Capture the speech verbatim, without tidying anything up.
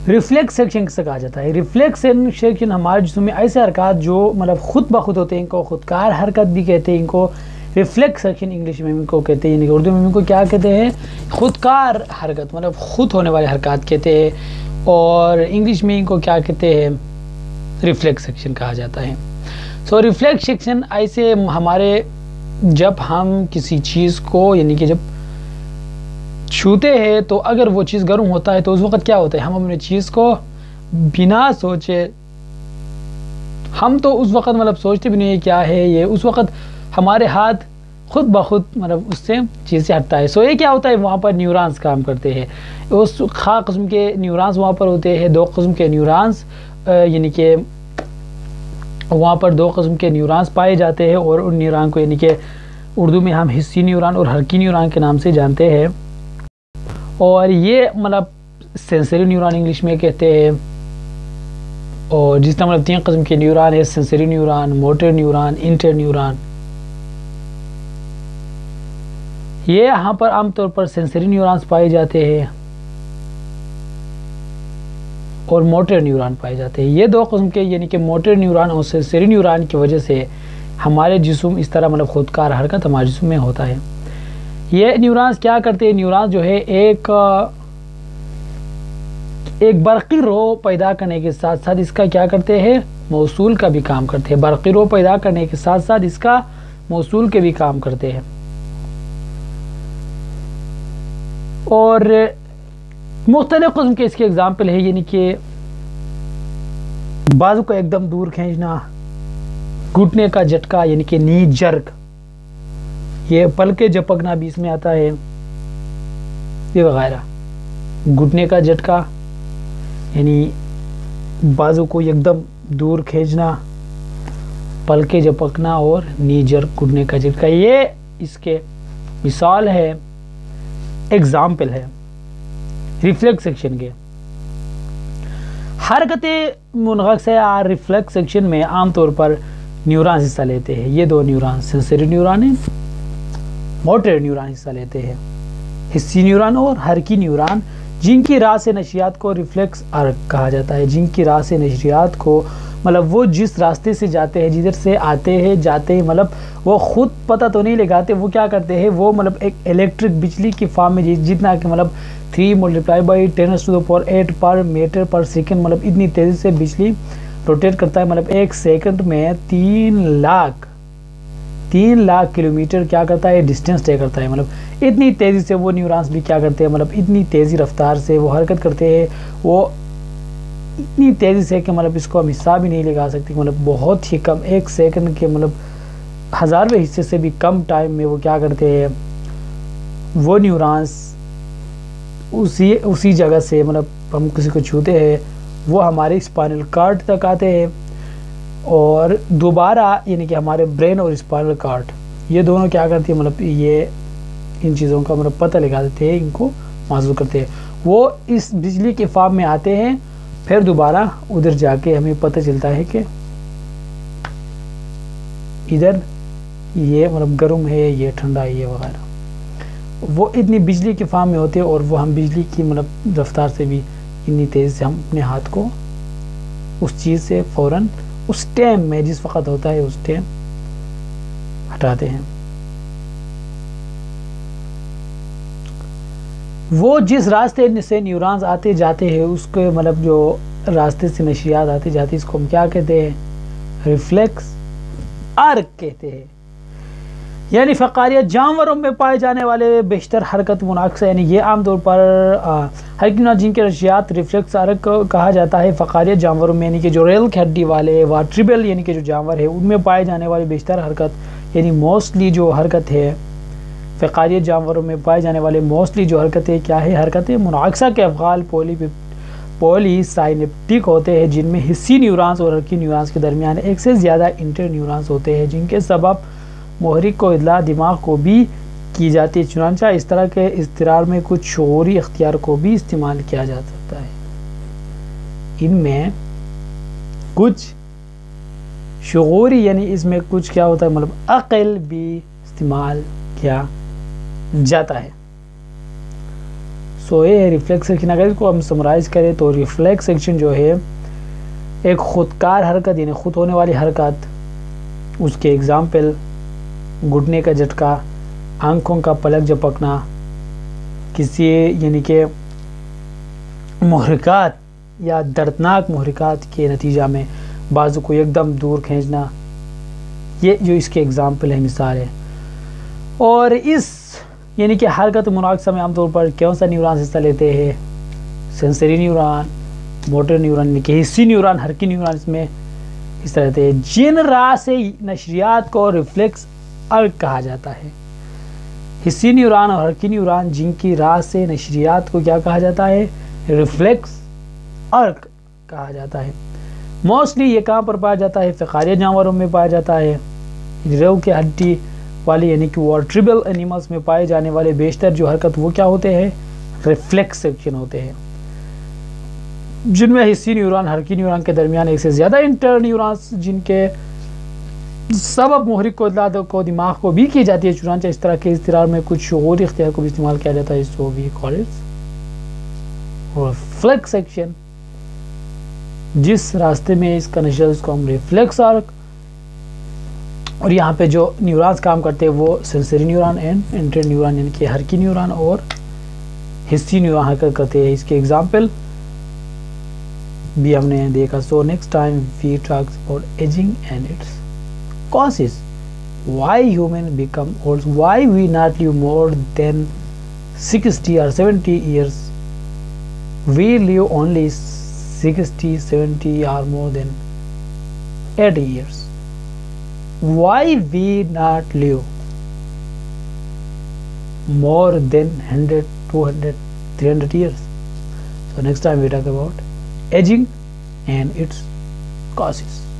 Reflex section किसे कहा जाता है? रिफ्लेक्स सेक्शन हमारे जिस्म में ऐसे हरकत जो मतलब खुद ब खुद होते हैं, इनको खुदकार हरकत भी कहते हैं, इनको रिफ्लेक्स सेक्शन इंग्लिश में इनको कहते हैं, उर्दू में इनको क्या कहते हैं? खुदकार हरकत, मतलब खुद होने वाले हरकत कहते हैं, और इंग्लिश में इनको क्या कहते हैं? रिफ्लेक्स सेक्शन कहा जाता है। सो रिफ्लेक्स सेक्शन ऐसे हमारे, जब हम किसी चीज़ को यानी कि जब छूते हैं तो अगर वो चीज़ गर्म होता है तो उस वक़्त क्या होता है? हम अपने चीज़ को बिना सोचे, हम तो उस वक़्त मतलब सोचते भी नहीं क्या है ये, उस वक़्त हमारे हाथ खुद ब खुद मतलब उससे चीज़ से हटता है। सो ये क्या होता है? वहाँ पर न्यूरॉन्स काम करते हैं, उस खास किस्म के न्यूरॉन्स वहाँ पर होते हैं, दो किस्म के न्यूरॉन्स, यानी कि वहाँ पर दो किस्म के न्यूरॉन्स पाए जाते हैं, और उन न्यूरॉन को यानी कि उर्दू में हम हिस्सी न्यूरॉन और हरकी न्यूरॉन के नाम से जानते हैं। और ये मतलब सेंसरी न्यूरॉन इंग्लिश में कहते हैं। और जिस तरह मतलब तीन किस्म के न्यूरॉन है, sensory neuron, motor neuron, inter neuron. ये यहाँ पर आमतौर पर सेंसरी न्यूरॉन्स पाए जाते हैं और मोटर न्यूरॉन पाए जाते हैं। ये दो किस्म के यानी कि मोटर न्यूरॉन और सेंसरी न्यूरॉन की वजह से हमारे जिस्म इस तरह मतलब खुदकार हरकत हमारे जिस्म में होता है। ये न्यूरॉन्स क्या करते हैं? न्यूरॉन्स जो है एक एक बरक़ी रो पैदा करने के साथ साथ इसका क्या करते हैं? मौसूल का भी काम करते हैं। बरक़ी रो पैदा करने के साथ साथ इसका मौसूल के भी काम करते हैं। और मुख्तलिफ किस्म के इसके एग्जाम्पल है, यानी कि बाजू को एकदम दूर खींचना, घुटने का झटका यानी कि नी जर्क, ये पलके झपकना भी इसमें आता है, ये वगैरह। घुटने का झटका यानी बाजू को एकदम दूर खींचना, पलके झपकना और नी जर्क, घुटने का झटका, ये इसके मिसाल है, एग्जाम्पल है रिफ्लेक्स सेक्शन के। हरकत मुनग़्क़स या रिफ्लेक्स सेक्शन में आमतौर पर न्यूरॉन्स हिस्सा लेते हैं। ये दो न्यूरॉन सेंसरी न्यूरॉन है, मोटर न्यूरॉन हिस्सा लेते हैं, हिस्सी न्यूरॉन और हरकी न्यूरॉन, जिनकी राह से नशियात को रिफ्लेक्स अर्क कहा जाता है। जिनकी राह से नशियात को मतलब वो जिस रास्ते से जाते हैं, जिधर से आते हैं जाते हैं, मतलब वो खुद पता तो नहीं लगाते, वो क्या करते हैं? वो मतलब एक इलेक्ट्रिक बिजली की फॉर्म में जितना कि मतलब three multiply by ten to the power eight per metre per second, मतलब इतनी तेज़ी से बिजली रोटेट करता है। मतलब एक सेकंड में तीन लाख तीन लाख किलोमीटर क्या करता है? डिस्टेंस तय करता है। मतलब इतनी तेज़ी से वो न्यूरॉन्स भी क्या करते हैं? मतलब इतनी तेज़ी रफ्तार से वो हरकत करते हैं, वो इतनी तेज़ी से कि मतलब इसको हम हिस्सा भी नहीं लगा सकते। मतलब बहुत ही कम, एक सेकंड के मतलब हज़ारवें हिस्से से भी कम टाइम में वो क्या करते हैं? वो न्यूरॉन्स उसी उसी जगह से मतलब हम किसी को छूते हैं, वो हमारे स्पाइनल कॉर्ड तक आते हैं और दोबारा यानी कि हमारे ब्रेन और स्पाइनल कॉर्ड ये दोनों क्या करती है? मतलब ये इन चीज़ों का मतलब पता लगा देते हैं, इनको महसूस करते हैं। वो इस बिजली के फॉर्म में आते हैं, फिर दोबारा उधर जाके हमें पता चलता है कि इधर ये मतलब गर्म है, ये ठंडा है, ये वगैरह। वो इतनी बिजली के फॉर्म में होते हैं और वो हम बिजली की मतलब रफ्तार से भी इतनी तेज़ से हम अपने हाथ को उस चीज़ से फ़ौरन उस टाइम में जिस वक़्त होता है उस टाइम हटाते हैं। वो जिस रास्ते से न्यूरॉन्स आते जाते हैं उसके मतलब जो रास्ते से नशियात आते जाते हैं, इसको हम क्या कहते हैं? रिफ्लेक्स अर्क कहते हैं। यानी फ़क़ारियत जानवरों में पाए जाने वाले बेशतर हरकत मुनाक्स यानी ये आमतौर पर हरकत जिनके नशियात रिफ्लेक्स अर्क कहा जाता है। फ़क़ारियत जानवरों में यानी कि जो रेल की हड्डी वाले वाट्रिबल यानी कि जो जानवर है उनमें पाए जाने वाली बेशतर हरकत यानी मोस्टली जो हरकत है, फ़क़ारियत जानवरों में पाए जाने वाले मोस्टली जो हरकतें क्या है? हरकतें मुनाक्सा के अफ़ग़ाल पॉली पॉलीसाइनेप्टिक होते हैं, जिनमें हिस्सी न्यूरॉन्स और हरकी न्यूरॉन्स के दरमियान एक से ज़्यादा इंटर न्यूरॉन्स होते हैं, जिनके सबब मुहरिक को इतला दिमाग को भी की जाती है। चुनांचा इस तरह के इज़्तिरार में कुछ शऊरी इख्तियार को भी इस्तेमाल किया जा सकता है। इनमें कुछ शऊरी यानी इसमें कुछ क्या होता है? मतलब अक़ल भी इस्तेमाल किया जाता है। सो ये है रिफ्लेक्स एक्शन। अगर इसको हम समराइज करें तो रिफ्लेक्स एक्शन जो है एक खुदकार हरकत, यानी खुद होने वाली हरकत। उसके एग्जाम्पल घुटने का झटका, आंखों का पलक झपकना, किसी यानी कि मुहरिकात या दर्दनाक मुहरिकात के नतीजा में बाजू को एकदम दूर खींचना, ये जो इसके एग्जाम्पल है, मिसाल है। और इस यानी कि हरकत मुनाकसा में आमतौर पर कौन सा न्यूरॉन हिस्सा लेते हैं? सेंसरी न्यूरॉन, मोटर न्यूरॉन, यानी कि हिस्सी न्यूरॉन, हरकी न्यूरॉन इसमें हिस्सा लेते हैं। जिन राह से नशरियात को रिफ्लेक्स अर्क कहा जाता है। हिस्सी न्यूरॉन और हरकी न्यूरॉन जिनकी राह से नशरियात को क्या कहा जाता है? रिफ्लेक्स अर्क कहा जाता है। मोस्टली ये कहाँ पर पाया जाता है? फ़क़ारिया जानवरों में पाया जाता है। रेव के हड्डी वाले यानी कि वर्टिब्रल एनिमल्स में पाए जाने वाले बेशतर जो हरकत वो क्या होते हैं? रिफ्लेक्स एक्शन होते हैं, जिनमें हिस्सी न्यूरॉन हरकी न्यूरॉन के दरमियान एक से ज़्यादा इंटर न्यूरॉन्स जिनके सबब मुहरिक को इत्तला को दिमाग को भी की जाती है। चुनांचे इस तरह के इस्तिरार में कुछ शऊर इख्तियार को भी इस्तेमाल किया जाता है। So we call it reflex action. जिस रास्ते में इसका नशर उसको हम रिफ्लेक्स आर्क। और यहाँ पे जो न्यूरॉन्स काम करते हैं वो sensory neuron and inter neuron यानी कि हरकी न्यूरॉन और हिस्सी न्यूरॉन हरकत करते हैं। इसके एग्जाम्पल भी हमने देखा। So next time we talk about ageing and its causes, why human become old, why we not live more than sixty or seventy years, we live only sixty, seventy or more than eighty years, why we not live more than one hundred, two hundred, three hundred years. So next time we talk about aging and its causes.